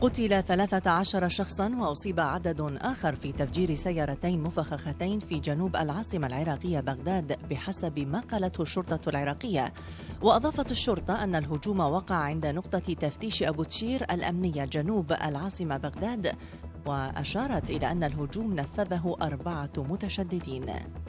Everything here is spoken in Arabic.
قتل 13 شخصا وأصيب عدد آخر في تفجير سيارتين مفخختين في جنوب العاصمة العراقية بغداد بحسب ما قالته الشرطة العراقية. وأضافت الشرطة أن الهجوم وقع عند نقطة تفتيش أبو تشير الأمنية جنوب العاصمة بغداد، وأشارت إلى أن الهجوم نفذه 4 متشددين.